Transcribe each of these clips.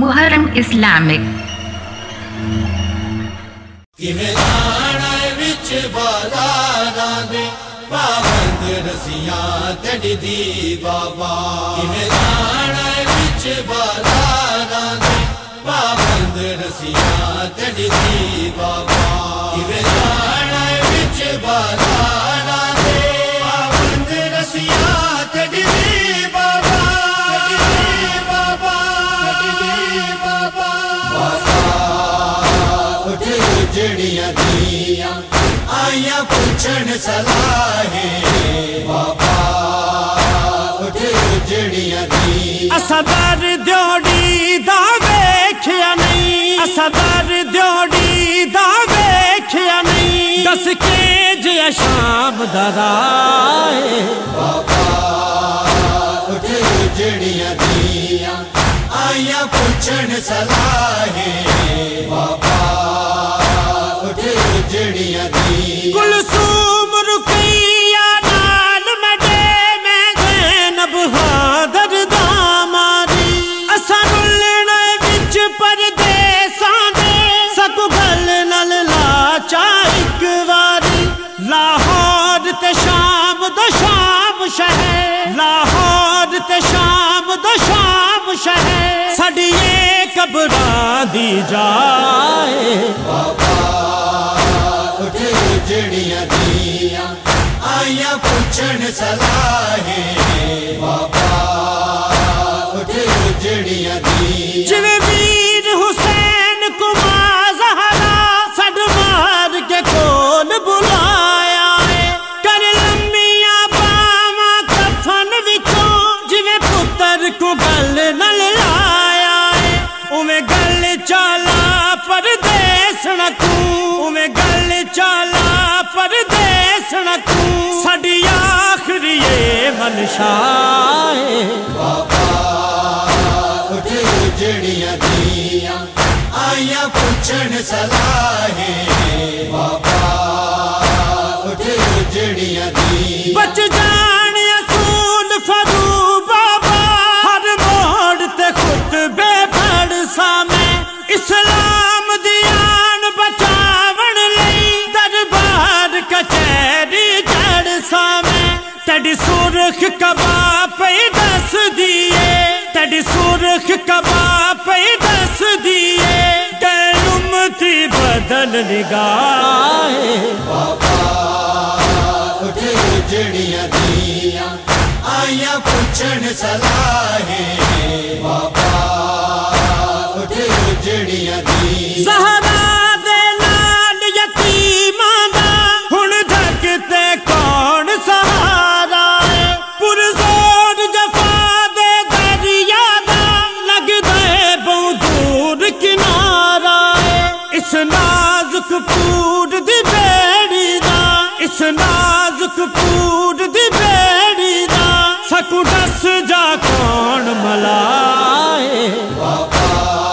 Muharram Islamic. पाबंद रसियां तड़दी बाबा विच बाजारां दे पाबंद रसियां तड़दी बाबा विच बाजारां दे पाबंद रसियां तड़दी बाबा उठ उजड़ियां दियां आइया पूछन सलाहे बाबा उठ उजड़ियां दियां असदर ड्योड़ी दा वेख्या नहीं असदर ड्योड़ी दा वेख्या नहीं दस के जे शाम दराए बाबा उठ उजड़ियां दियां आइया पूछन सलाहे बाबा उठ उजड़ियां दियां कुलसूम रुकैया नाल मडे मैं ज़ैनब हादर दामारी असां रुलण विच परदेसां दे सकु गल नल लाचा इक वारी लाहौर ते शाम दो शाम शहर लाहौर ते शाम दो शाम शहर साडिये कब्रां दी जाए बाबा उठ उजड़ियां दियां आइया पूछन सलाहे बाबा उठ उजड़ियां दियां जिवें वीर हुसैन को मां ज़हरा सड मार के कोल बुलाया है कर लम्मियां बावां कफन विचों जिवें पुत्र को गल नल लाया है उवें गल चाला परदेस न तू उवें गल चाला परदेस न तू साडी आखरी मनशा है बाबा उठ उजड़ियां दियां आइया पूछन सलाहे बाबा उठ उजड़ियां दियां बच जान असूल फरू बाबा हर मोड़ ते खुतबे पढ़ सामे इस्लाम दियान बचावन लई दरबार कचहरी चढ़ सामे तड़ी सुरख कबा पे दस दिए तड़ी सुरख कबा पे दस दिए उम्मती बदल निगाहे बाबा उठ उजड़ियां दियां आइया पूछन सलाहे बाबा उठ उजड़ियां दियां ज़हरा दे लाल यतीमां दा हुण जग ते कौन सहारा है पुरज़ोर जफा दे दरिया दा लगदा है बहुत दूर किनारा है इस नाजुक पूर दी बेड़ी दा इस नाजुक पूर दी बेड़ी दा सकू दस जा कौन मलाए बाबा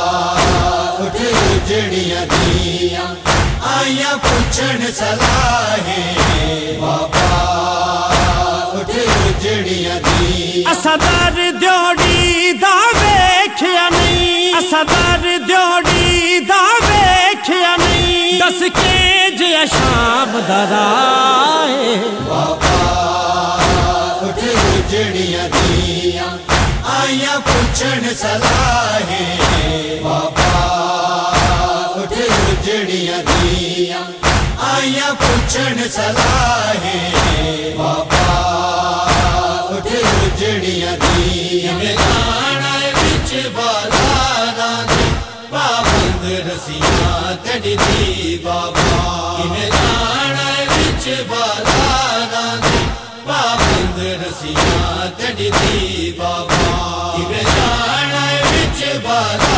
उठ उजड़ियां दियां आइया पूछन सलाहे बाबा उठ उजड़ियां दियां असदर ड्योड़ी दा वेख्या नहीं असदर ड्योड़ी दा वेख्या नहीं दस के जे शाम दराए बाबा उठ उजड़ियां दियां आइया पूछन सलाहे बाबा उठ उजड़ियां दियां आइया पूछन सलाहे बाबा उठ उजड़ियां दियां विच बाजारां दे पाबंद रसियां तड़दी बाबा विच बाजारां दे पाबंद रसियां तड़दी बाबा विच बाजारां